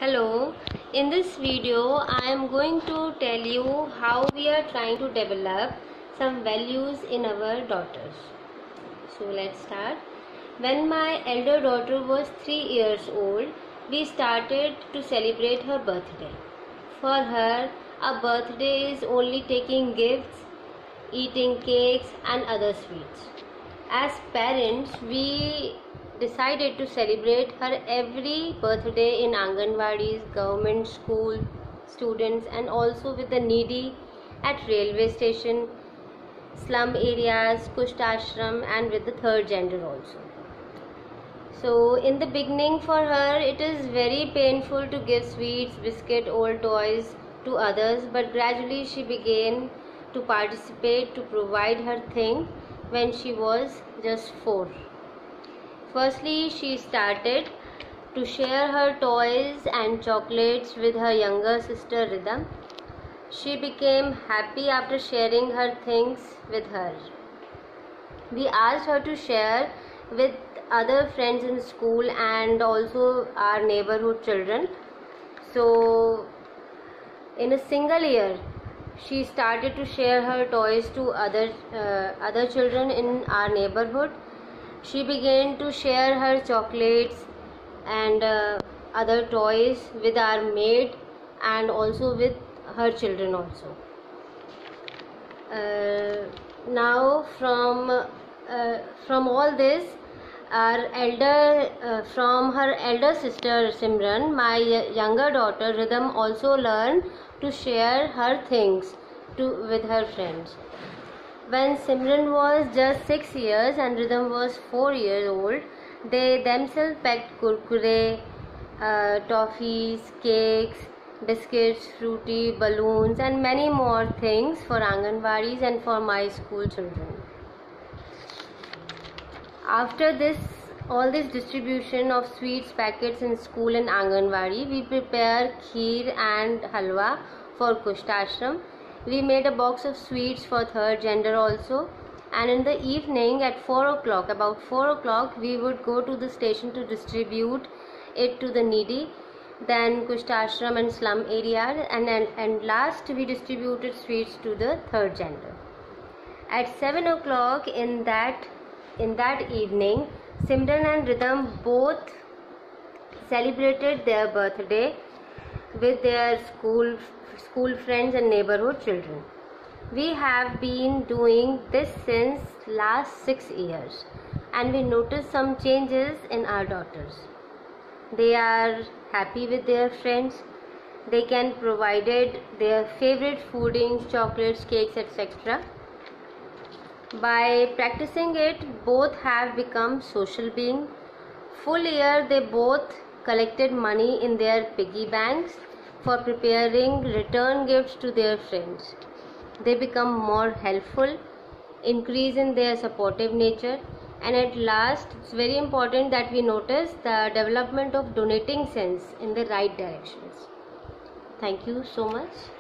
Hello, in this video I am going to tell you how we are trying to develop some values in our daughters. So let's start. When my elder daughter was 3 years old, we started to celebrate her birthday. For her, a birthday is only taking gifts, eating cakes and other sweets. As parents, we decided to celebrate her every birthday in Anganwadis, government school students, and also with the needy at railway station, slum areas, Kusht ashram, and with the third gender also. So in the beginning for her it is very painful to give sweets, biscuit, old toys to others, but gradually she began to participate to provide her thing when she was just 4. Firstly, she started to share her toys and chocolates with her younger sister Rhythm. She became happy after sharing her things with her. We asked her to share with other friends in school and also our neighborhood children. So in a single year, she started to share her toys to other children in our neighborhood. She began to share her chocolates and other toys with our maid and also with her children also. Now from all this, from her elder sister Simran, my younger daughter Rhythm also learned to share her things with her friends. When Simran was just 6 years and Rhythm was 4 years old, they themselves packed kurkure, toffees, cakes, biscuits, fruity, balloons and many more things for Anganwadis and for my school children. After this, all this distribution of sweets packets in school and Anganwadi, we prepare kheer and halwa for Kusht ashram. We made a box of sweets for third gender also, and in the evening at 4 o'clock, about 4 o'clock, we would go to the station to distribute it to the needy, then Kusht ashram and slum area, and last we distributed sweets to the third gender. At 7 o'clock in that evening, Simran and Rhythm both celebrated their birthday with their school friends and neighborhood children. We have been doing this since last 6 years and we noticed some changes in our daughters. They are happy with their friends. They can provide their favorite foodings, chocolates, cakes, etc. By practicing it, both have become social beings. Full year they both collected money in their piggy banks for preparing return gifts to their friends. They become more helpful, increase in their supportive nature, and at last it's very important that we notice the development of donating sense in the right directions. Thank you so much.